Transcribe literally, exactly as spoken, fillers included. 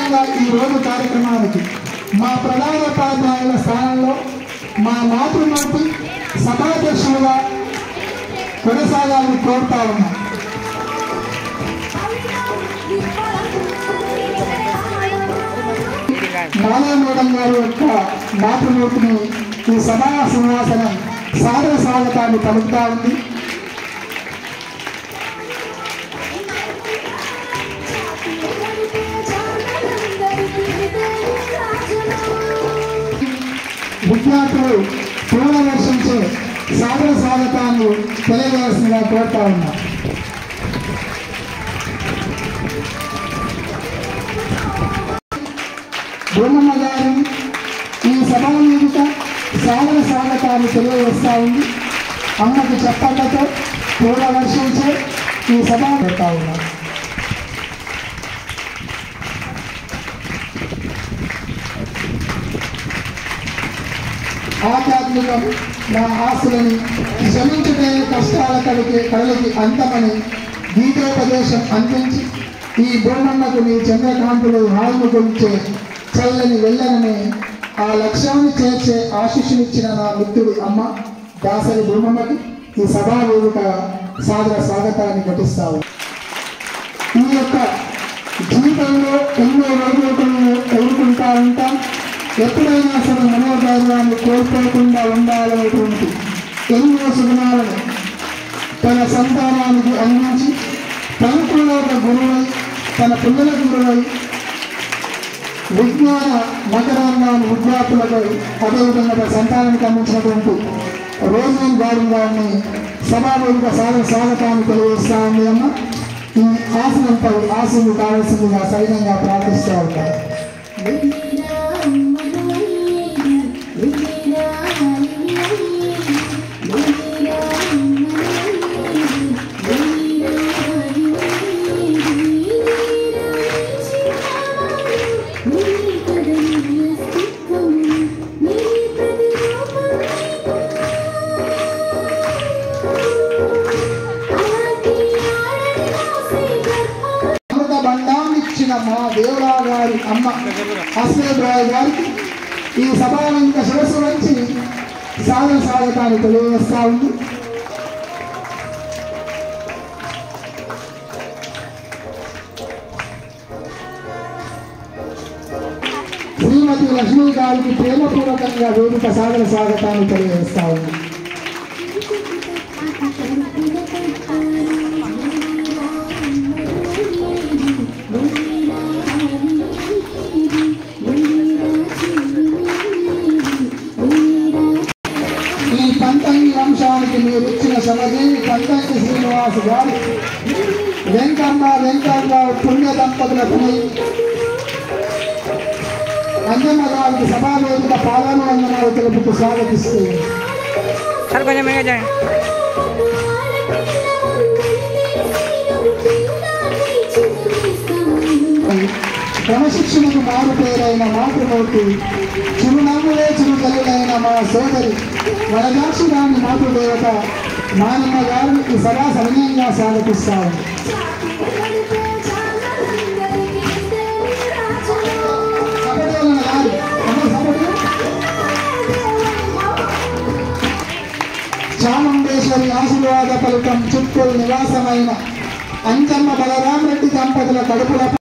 కాగా ఈ రోజు కార్యక్రమానికి మా ప్రధానోపాధ్యాయుల స్థానంలో మా మాతృమూర్తి సభాధ్యక్షులుగా కొనసాగాలని కోరుతా ఉన్నాం. మాలా మేడం గారి యొక్క మాతృమూర్తిని ఈ సభా సింహాసనం సాదర స్వాగతాన్ని పలుకుతా ఉంది. విద్యార్థులు పూల వర్షించే సాదర స్వాగతాన్ని తెలియజేయాల్సిందిగా కోరుతా ఉన్నాం. బ్రహ్మమ్మ గారి ఈ సభా వేదిక సాదర స్వాగతాన్ని తెలియజేస్తా ఉంది. అమ్మకి చెప్పలతో పూల వర్షించే ఈ సభ కోరుతా ఉన్నాం. ఆధ్యాత్మికం నా ఆశలని శ్రమించుటే కష్టాల కడికి కళలకి అంతమని గీతోపదేశం అందించి ఈ బ్రహ్మమ్మకు నీ చంద్రకాంతులు హాయిని కొలిచే చల్లని వెళ్ళనని ఆ లక్ష్యాన్ని చేర్చే ఆశీస్సునిచ్చిన నా మిత్రుడి అమ్మ దాసరి బ్రహ్మమ్మకి ఈ సభా వేదిక సాదర స్వాగతాన్ని ఘటిస్తావు. ఈ యొక్క జీవితంలో ఎన్నో రోజులను ఎదుర్కొంటా ఉంటాం. ఎప్పుడైనా సరే మనోధైర్యాన్ని కోల్పోకుండా ఉండాలనేటువంటి ఎన్నో సుగుణాలను తన సంతానానికి అందించి తనకు ఒక గురువై తన పిల్లల గురువై విజ్ఞాన మకరాంగాన్ని విద్యార్థులపై అదేవిధంగా సంతానానికి అందించినటువంటి రోజన్ గారి గారిని సభావేదిక సాధన స్వాగతాన్ని తెలియజేస్తా ఉంది. అమ్మ ఈ ఆసనంపై ఆశలు కావాల్సిందిగా సైన్యంగా ప్రార్థిస్తూ ఉంటారు. మా దేవరావు గారి అమ్మ హస్నేబ్రాయ్ గారికి ఈ సభా వేదిక శిరస్సు నుంచి సాధన స్వాగతాన్ని తెలియజేస్తా ఉంది. శ్రీమతి లక్ష్మీ గారికి ప్రేమపూర్వకంగా వేదిక సాధన స్వాగతాన్ని తెలియజేస్తా ఉంది. వంశానికి మీరు ఇచ్చిన సమదేవి పంతంకి శ్రీనివాస్ గారు వెంకమ్మ వెంకట్రావు పుణ్య దంపతులపై అంజమ్మ గారికి సభావేదిక పాలన వందనాలు తెలుపుతూ స్వాగతిస్తుంది. క్రమశిక్షణకు మారు పేరైన మాతృమూర్తి చిరునవ్వులే చిరుతల్లులైన మా సోదరి వరదాక్షిరాన్ని మాతృదేవత మానమ్మ గారిని ఈ సభా సవినయంగా స్వాగతిస్తాము. చాముండేశ్వరి ఆశీర్వాద ఫలితం చుట్టూ నివాసమైన అంజమ్మ బలరామరెడ్డి దంపతుల కడుపుల